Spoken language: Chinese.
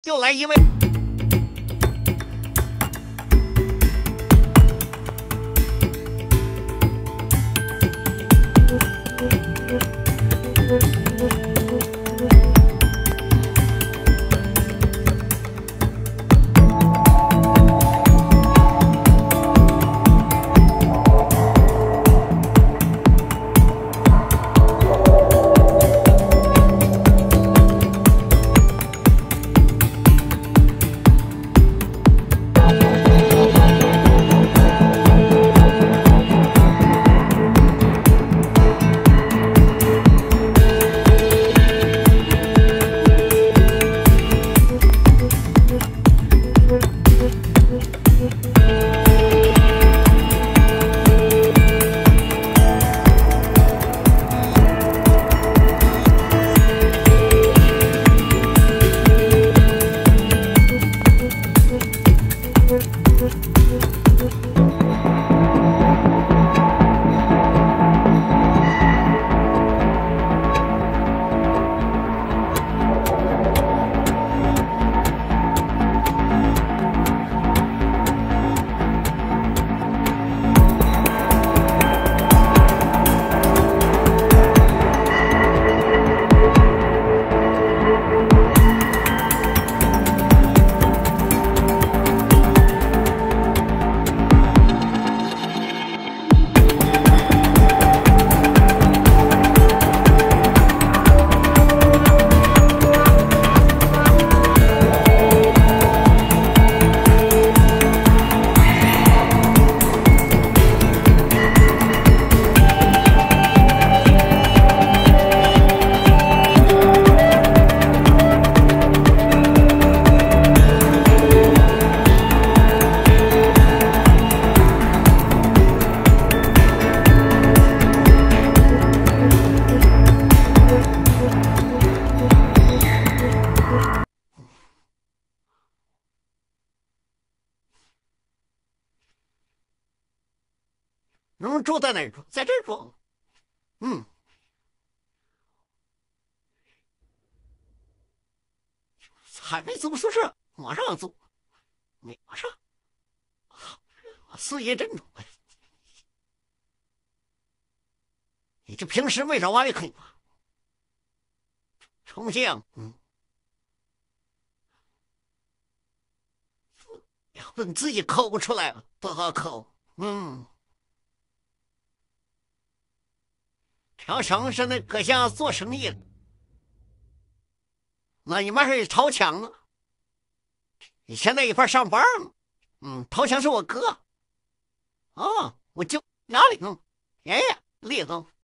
又来一位。能住在哪儿住？在这儿住。还没租宿舍，马上租，马上。四爷真住。你这平时没少挖的坑啊！重庆，要不你自己抠不出来了，不好抠。条城是那搁下做生意了，那你妈是掏枪啊？你现在一块上班呢？掏枪是我哥。我舅家里爷爷厉害。